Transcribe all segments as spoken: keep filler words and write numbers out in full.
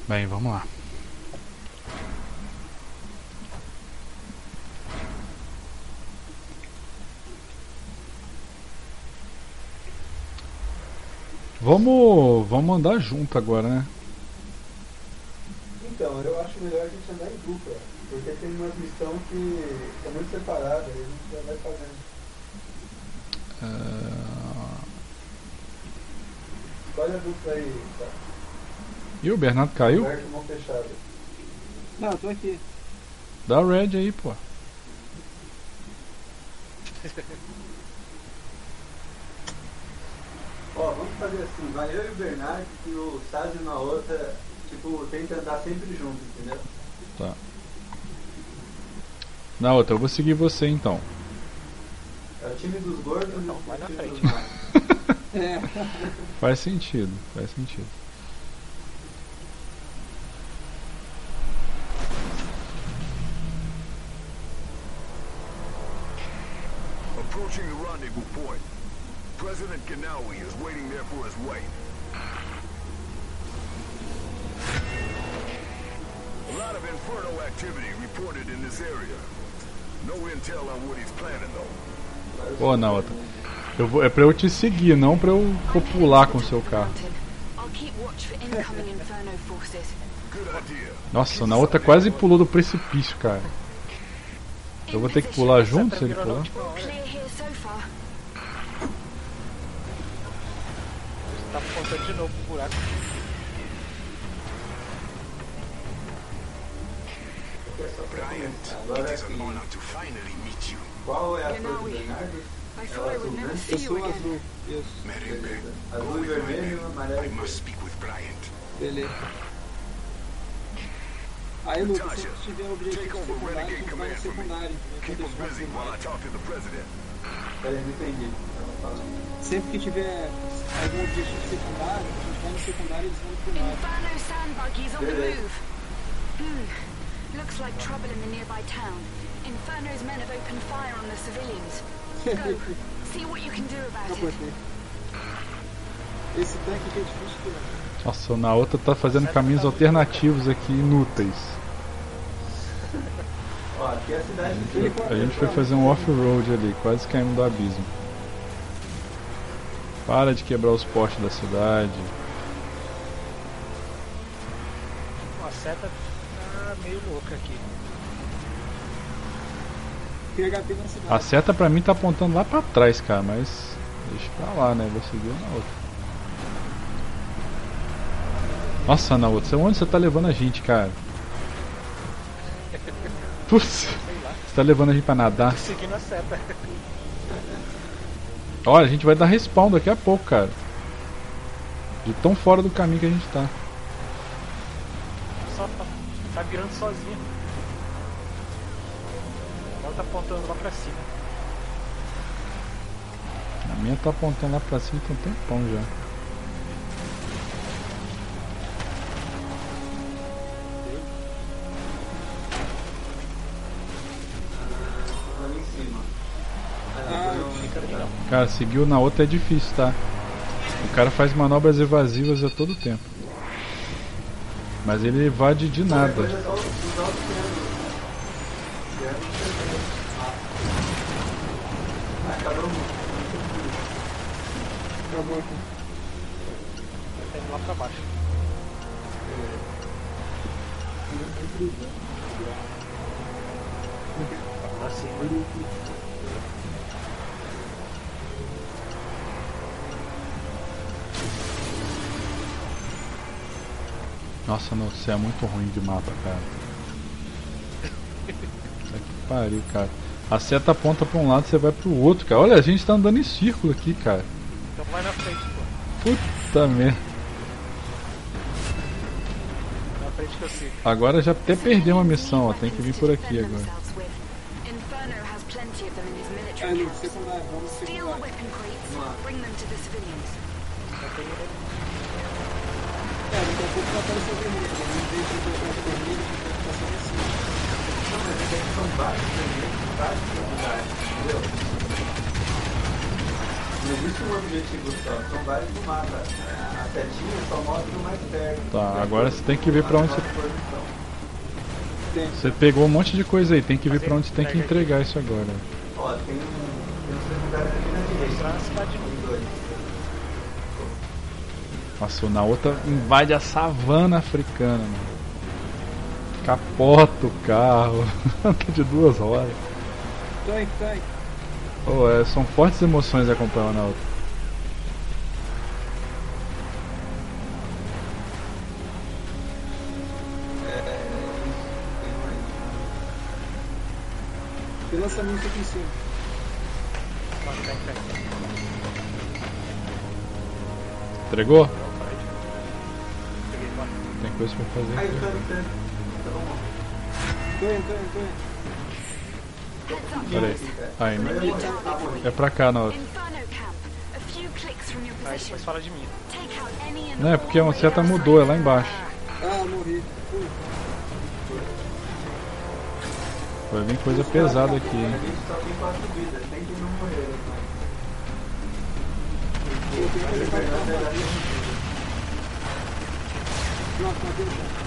Bem, vamos lá. Vamos, vamos andar junto agora, né? Então, eu acho melhor a gente andar em dupla, porque tem umas missões que são muito separadas, e a gente já vai fazendo. Uh... Escolhe a dupla aí, tá? E o Bernardo caiu? Aberto, mão fechada. Não, eu tô aqui. Dá o red aí, pô. Ó, vamos fazer assim, vai eu e o Bernardo e o Sazio na outra, tipo, tenta andar sempre junto, entendeu? Tá. Na outra, eu vou seguir você então. É o time dos gordos e Não, o vai na time frente. dos magros. É. Faz sentido, faz sentido. Approaching the rendezvous point. President Ganawi is waiting there for his way. A lot of Inferno activity reported in this area. No intel on what he's planning though. Pô, na outra. Eu vou, é pra eu te seguir, não pra eu pular com o seu carro. Nossa, na outra quase pulou do precipício, cara. Eu vou ter que pular junto se ele pular? Tá apontando de novo pro buraco. Agora assim, qual é a cor do Bernardo? É o azul, né? Eu sou azul. Isso. Beleza. Azul e vermelho, amarelo e verde. Beleza. Aí, Lucas, se você tiver objetivo secundário, a gente vai no secundário. Keep him busy while I talk to the president. Peraí, não entendi. Tava falando. Sempre que tiver algum objetivo secundário, a gente vai no secundário e eles vão no primário. Inferno sand buggies on the Beleza. move. Hmm. Looks like trouble in the nearby town. Inferno's men have opened fire on the civilians. Go. See what you can do about Não it. cortei. Esse tanque aqui é difícil de tirar. Nossa, na outra tá fazendo caminhos alternativos aqui, inúteis. Ó, aqui é a cidade de Ele A gente foi fazer um off-road ali, quase caímos do abismo. Para de quebrar os postes da cidade. A seta tá meio louca aqui. Tem H P na A cidade. seta pra mim tá apontando lá pra trás, cara, mas deixa pra lá, né? Vou seguir na outra. Nossa, na outra, onde você tá levando a gente, cara? Putz, você tá levando a gente pra nadar. Seguindo a seta. Olha, a gente vai dar respawn daqui a pouco, cara. De tão fora do caminho que a gente tá. Só tá, tá virando sozinha. Ela tá apontando lá pra cima. A minha tá apontando lá pra cima tem um tempão já. ali em cima. Ah, Fica legal. Cara, seguiu na outra é difícil, tá? O cara faz manobras evasivas a todo tempo. Mas ele evade de nada. Depois é só usar o triângulo. Triângulo. Ah, acabou muito. acabou aqui. Tá indo lá pra baixo. Assim, Nossa, não, você é muito ruim de mapa, cara. Puta que pariu, cara. A seta aponta pra um lado, você vai pro outro, cara. Olha, a gente tá andando em círculo aqui, cara. então vai na frente, pô. Puta merda. Na frente que eu sigo. Agora já até perdeu uma missão, ó. Tem que vir por aqui agora. Inferno has plenty of them in his É, military Luke, camps. secundário, vamos Steal the secundário. weapon crates, bring them to the civilians. Já tem ele. É, daqui a pouco vai aparecer o vermelho. Né? Em vez de colocar o vermelho, a gente vai ficar só em cima. São vários segmentos, vários secundários, entendeu? Não existe um objetivo só, são vários no mapa. A setinha só mostra o mais perto. Tá, agora você tem que ver pra onde você... Posição. Tem. Você pegou um monte de coisa aí, tem que ver pra onde você tem que entregar isso agora. Ó, tem um, tem um secundário aqui na direita. Mostrar a cidade de Tem dois. Nossa, o Naota invade a savana africana, mano. Capota o carro. Anda de duas horas. Tanque, tanque. Oh, é, são fortes emoções acompanhar o Naota. Tem lançamento aqui em cima. Tá, tá, tá, tá. Entregou? Peguei, bora. Tem coisa pra fazer Aí, aqui. tanto, tanto. Tá bom. Tô indo, tô indo, tô indo. Pera aí. Aí, Eu vou tentar morrer. é pra cá, Naota. Inferno camp. A few clicks from your Aí position. depois fala de mim. Take out any and Não, é all porque a seta radar mudou, é lá sites. embaixo. Ah, morri. Fui. Vai vir coisa pesada aqui, A hein. gente só tem quatro vidas, tem que não morrer. Eu tenho que Mas levar é ele pra verdade, baixo. Nossa, matei o cara.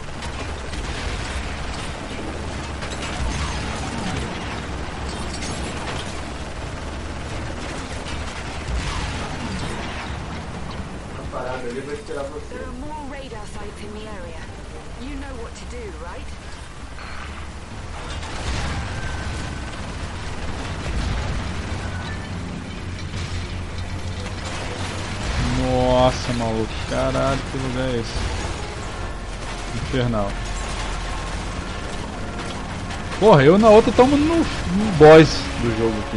tá parado ali, vou esperar você. There are more radar sites in the area. You know what to do, right? Nossa, maluco. Caralho, que lugar é esse? Infernal. Porra, eu na outra tamo no, no boss do jogo aqui.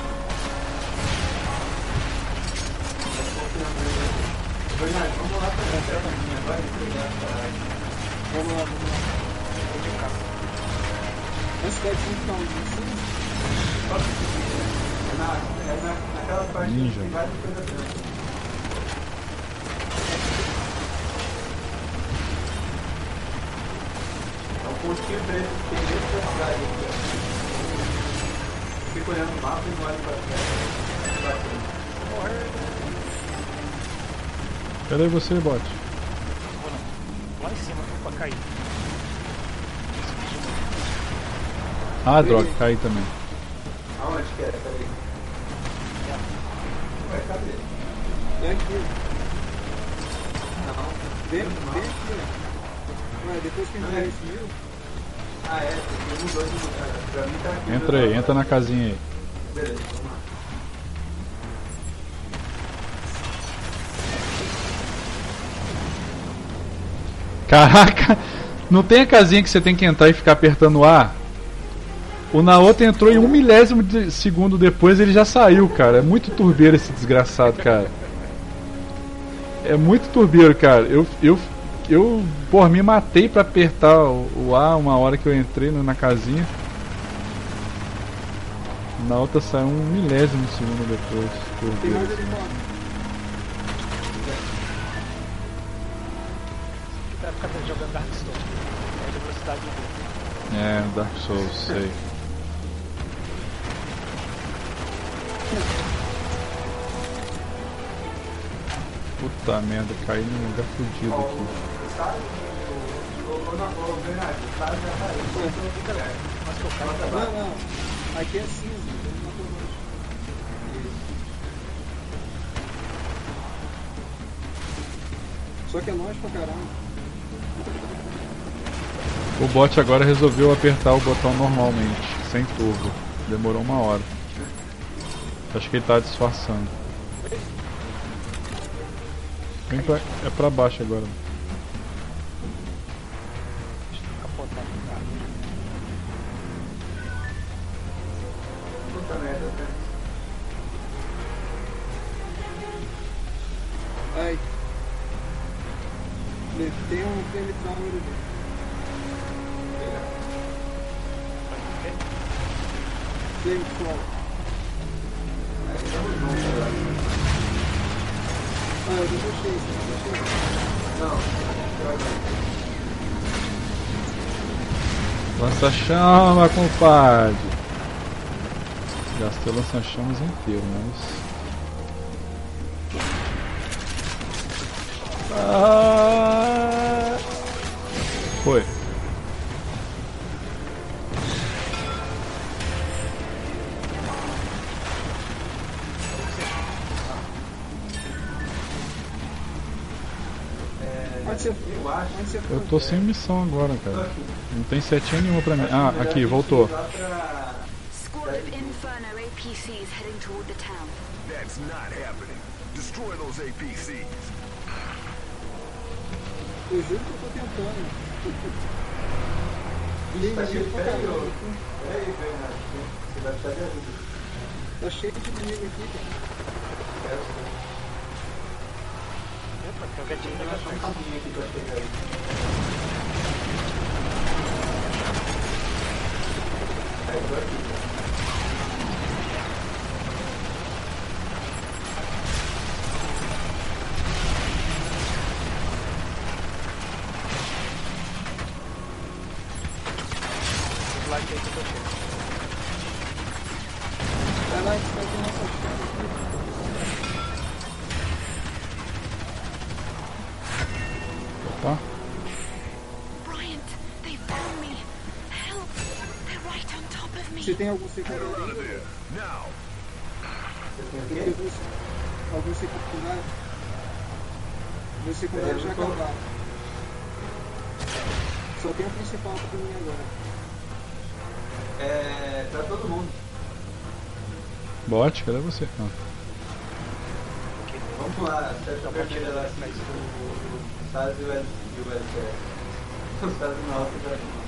Bernardo, vamos lá pra cá, agora entregar essa parada. Vamos lá, vamos lá. Essa cidade tem que ficar onde? É na, é na, naquela parte Ninja. que tem várias coisas dentro. É um pontinho preto que tem dentro da cidade aqui, ó. Fica olhando o mapa e não olha pra trás. Pra frente. Cadê você, bot? Vou não. Lá em cima, pra cair. Ah, droga, caí também. Aonde que é? Peraí. Ué, cadê? É aqui. Não. Vem, Dentro do vem mapa. aqui, ó. Ué, depois que entregar esse mil, Ah, é, porque mudou de lugar. Pra mim tá aqui. Entra aí, entra na casinha aí. Beleza, vamos lá. Caraca, não tem a casinha que você tem que entrar e ficar apertando A? O Naota entrou em um milésimo de segundo depois ele já saiu, cara. É muito turbeiro esse desgraçado, cara. É muito turbeiro, cara. Eu, eu, eu por me matei pra apertar o, o A uma hora que eu entrei no- na casinha. O Naota saiu um milésimo de segundo depois. tem Turbeiro. mais ali fora. Pra ficar jogando Dark Souls. É a velocidade do. É, Dark Souls, sei. Puta merda, caí num lugar fudido Ó, aqui. o Sárgio, o, o, o, o, o Bernardo, o Sárgio já saiu. Foi em outro lugar. Mas que eu caio. Bota Não, lá. não. Aqui é cinza. Ele matou nós. Só que é longe pra caramba. O bot agora resolveu apertar o botão normalmente, sem turbo. Demorou uma hora. Acho que ele tá disfarçando. Vem pra, é pra baixo agora. Capotar no carro. Puta merda, né? Ai. Tem um Flametron ali. Flametron. Ah, eu já deixei isso, eu deixei isso. Não, droga. Lança-chama, compadre! Gastei o lança-chamas inteiro, mas. Ah... Foi. Onde você Eu acho. Onde você Eu tô sem missão agora, cara. Aqui. Não tem setinha nenhuma pra mim. Ah, aqui, voltou. Lá pra... Squad of Inferno A P Cs heading toward the town. That's not happening. Destroy those A P Cs. Eu juro que eu tô tentando. Liga, Tá cheio liga de pra peraí, caramba. ô. Peraí, Bernardo. Você vai precisar de ajuda. Tá cheio de inimigo aqui, cara. Epa, tem um gatinho Eu da acho um gatinho. caminho aqui pra chegar aí. Aí, tô aqui. Os lados aí que eu tô cheio. Vai lá, que vai ter nossa chave aqui. Tá? Bryant, they found me. Help! They're right on top of Você me. tem algum Out secundário of ainda? there. Now. Você tem o Tem quê? alguns, alguns secundários? Meus secundários já Eu não tô- acabaram. Só tem o principal pra mim agora. É... pra todo mundo. Bot, cadê você? Ah. Vamos lá, seta vermelha lá, assim, o Saz e o L C S. O Saz na outra já não.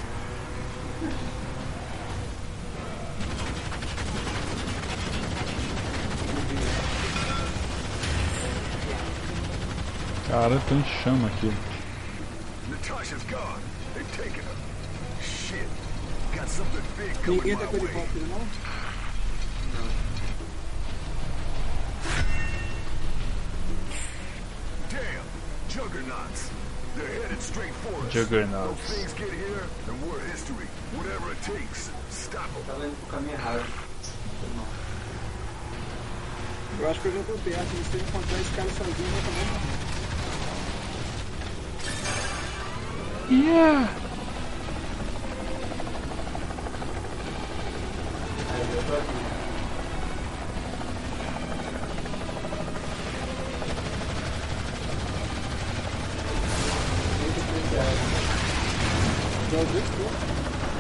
Cara, tem chama aqui. Natasha's gone. They've taken her. Shit. Got something big coming Ninguém tá my com way. helicóptero, não? Damn. Juggernauts. They're headed straight for us. Juggernauts. Those things get here, and we're history. Whatever it takes. Stop them. Tava indo pro caminho errado. Eu acho que eu já tô perto. Se eu encontrar esse cara sozinho, eu vou tomar Yeah! Aí eu tô aqui. Já ouviu tudo.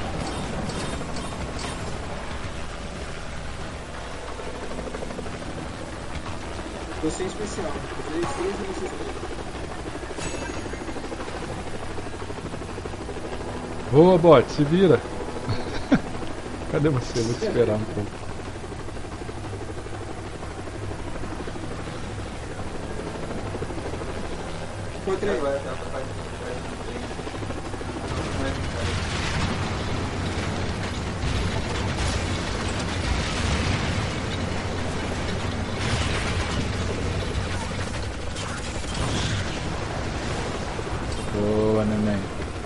Você é especial. três, três e vocês três. Boa, bot, se vira. Cadê você? Vou te esperar um pouco. Encontrei. Agora tá pra parte de trás do trem. Não é de cara. Boa, neném.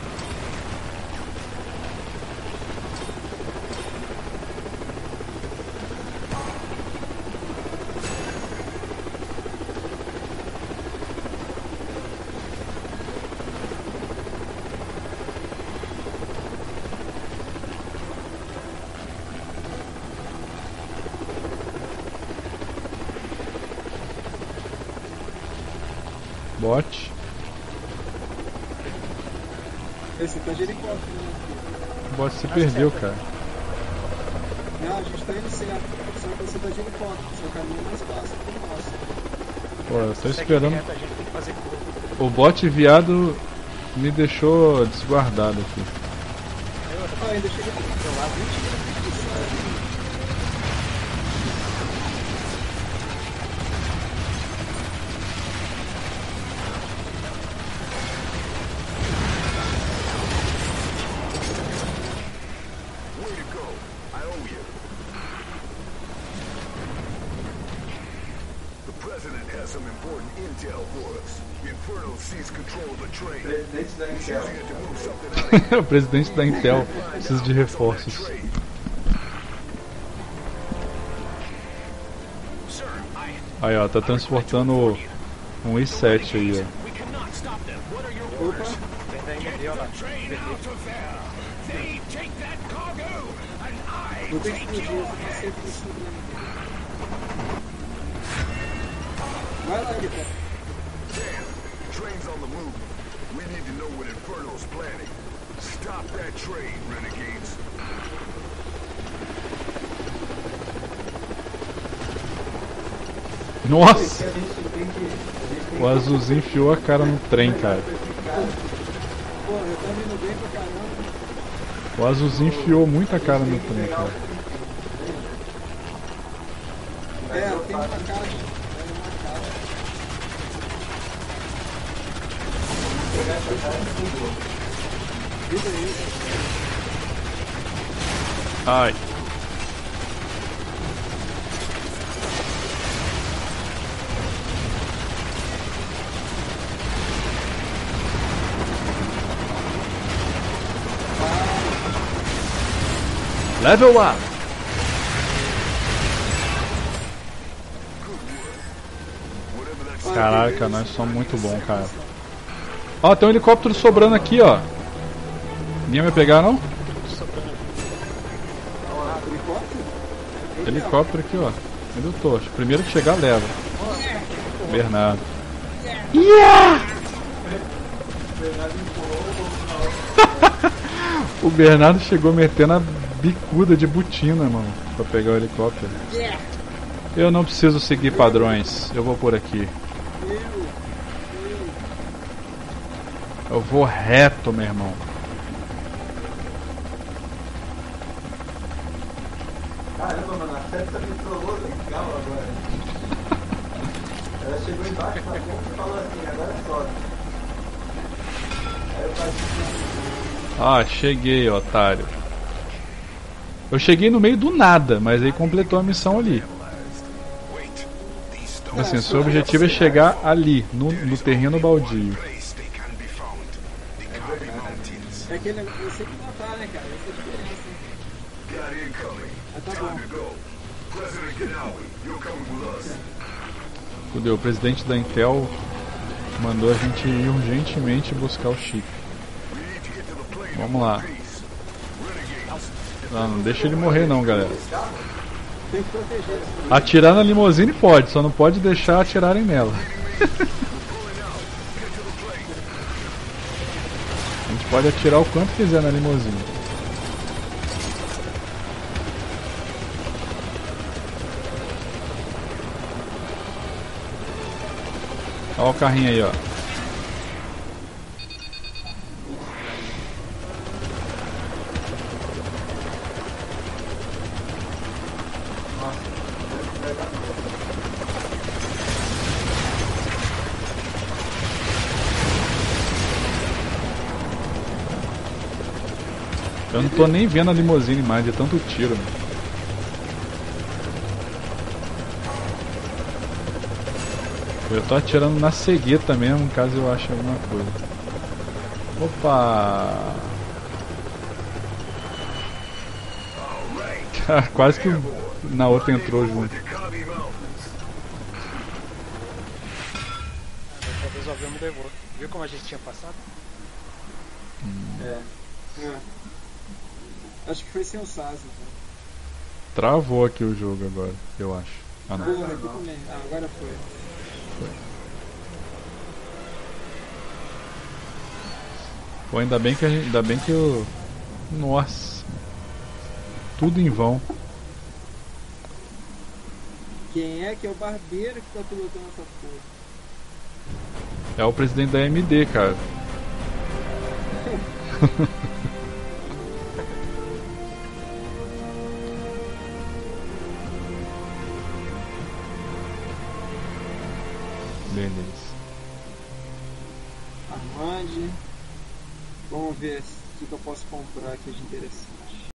Bot. Esse tá de helicóptero, né? O bot se perdeu, cara. Não, a gente tá indo certo. Só que você tá de helicóptero. Seu caminho é mais fácil que o nosso. Pô, eu tô Segue esperando. direto, a gente tem que fazer curva. O bot viado me deixou desguardado aqui. Ah, ainda cheguei aqui. Meu lado, mentira. Way to go. I owe you. The president has some important intel for us. Inferno seized control of the train. Presidente da Intel. Using it to move something out of here. O presidente da Intel precisa de reforços. Sir, I Aí, ó, tá transportando um i sete aí, ó. we What are your Opa, orders? Vem daí, Get me deu lá. the train out of there. They take that cargo, and I vou ter que take explodir, eu your não sei head. se esse problema aqui. Vai lá, helicóptero. Damn, train's on the move. We need to know what Inferno's planning. Stop that train, renegades. Nossa! A gente tem que. A gente tem O azulzinho enfiou a cara no trem, cara. Pô, eu tô indo bem pra caramba. O azulzinho enfiou muita cara no trem, cara. É, tem uma caixa. Tem uma caixa. Vida aí. Ai. Level up! Caraca, nós somos muito bons, cara. Ó, tem um helicóptero sobrando aqui, ó. Ninguém vai pegar, não? Helicóptero? Helicóptero aqui, ó. Onde eu tô? Acho que o primeiro que chegar, leva. Bernardo. Yeah! O Bernardo chegou metendo a bicuda de botina, mano, pra pegar o helicóptero. Eu não preciso seguir padrões. Eu vou por aqui. Eu vou reto, meu irmão. Caramba, mano, a Cessa me trollou legal agora. Ela chegou embaixo da ponta e falou assim, agora sobe. Aí eu parti. Ah, cheguei, otário. Eu cheguei no meio do nada, mas aí completou a missão ali. Wait, these Tipo stones assim, seu objetivo é chegar ali, no, no terreno baldio. place they can be found. The Kabi Mountains. É aquele negócio, eu sei que não tá, né, cara? Essa é a diferença. Got incoming. Ah, tá bom. Time to go. President Ganawi, you're coming with us. Fudeu, o presidente da Intel mandou a gente ir urgentemente buscar o chip. We need to get to the plane. Vamos lá. Peace. Renegades. Não, não deixa ele morrer não, galera. Tem que proteger. Atirar na limusine pode, só não pode deixar atirarem nela. A gente pode atirar o quanto quiser na limusine. Olha o carrinho aí, ó. Eu não tô nem vendo a limusine mais, de tanto tiro. Mano. Eu tô atirando na cegueta mesmo, caso eu ache alguma coisa. Opa! Cara, quase que na outra entrou junto. The Kabi Mountains. Talvez o avião me levou. Viu como a gente tinha passado? É. É. Acho que foi sem o Saz, então. Travou aqui o jogo agora, eu acho. Ah, não. Porra, aqui também. Ah, agora foi. Pô, ainda bem que a gente, ainda bem que eu. Nossa. Tudo em vão. Quem é que é o barbeiro que tá pilotando essa porra? É o presidente da A M D, cara. Beleza. Armand. Vamos ver o que que eu posso comprar aqui de interessante.